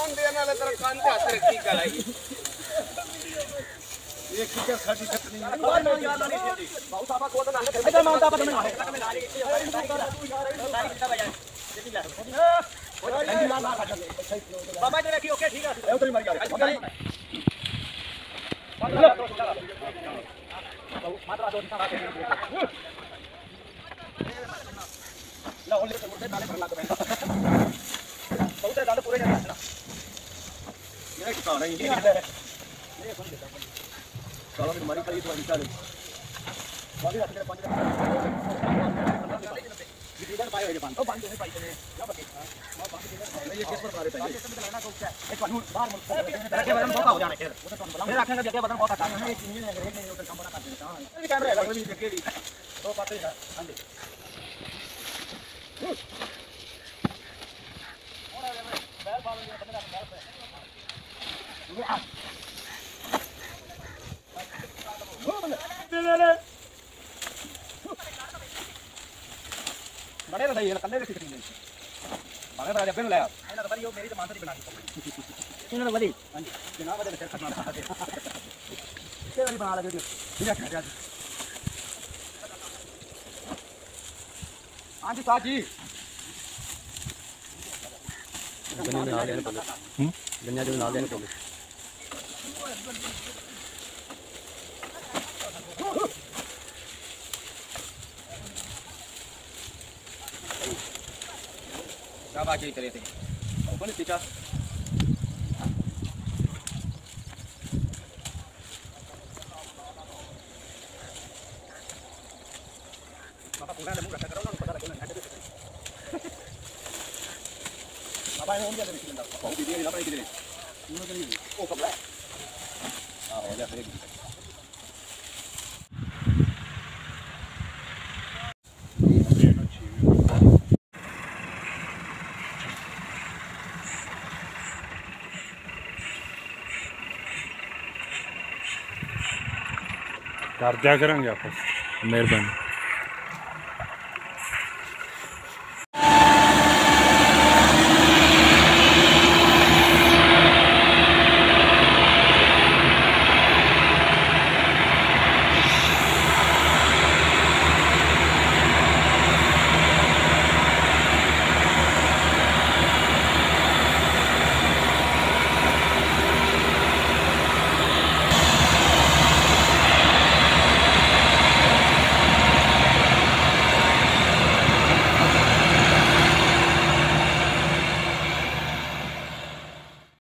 ध्यान देना ले तेरा कान पे हाथ रखी गलाई ये किधर खड़ी खटनी है बहुत आपा को तो ना इधर माउंट आपा तुम्हें बाबा जी रखी ओके ठीक है ए उधर मर गया मात्रा दो दिशा ला ओले तो मुझे डाले भरला तो बहुत है डाले पूरे नहीं ना ये क्या नहीं ये कौन देता चलो मेरी मरी करी तो निकाल बाकी रात के 5 विधिगत पाए है 5 तो 5 नहीं पाई ने क्या बके मैं बाकी ये केस पर बता देता है लेना को क्या एक कानून बाहर मुल्क रखे बदन धोखा हो जाना फिर फिर रखेंगे जगह बदन बहुत आता है एक इंजन अगर एक नहीं होता काम बना कर देता हां ये कैमरा लगा भी देखे तो बात है हां जी बड़े तो सही है कल्ले किसी नहीं बागे बड़ा जब ले आ ना तो बड़ी मेरी तो मानसरी बना दी इन्होंने बड़ी हां जी जनाब बड़े खत्म बना दे ये वाली बना लगे ये क्या है हां जी साजी गन्ने नाल देने पड़े गन्ने जो नाल देने पड़े क्या बात है तरह से कौन सीटा बाबा पूरा ले मुंह रखा करो ना पता लगे ना बाबा ने उनके अंदर कितना बहुत भी दिया ना किधर उन्होंने करी ओ कब है हां हो गया फिर कर दिया करेंगे आपस मेहरबानी।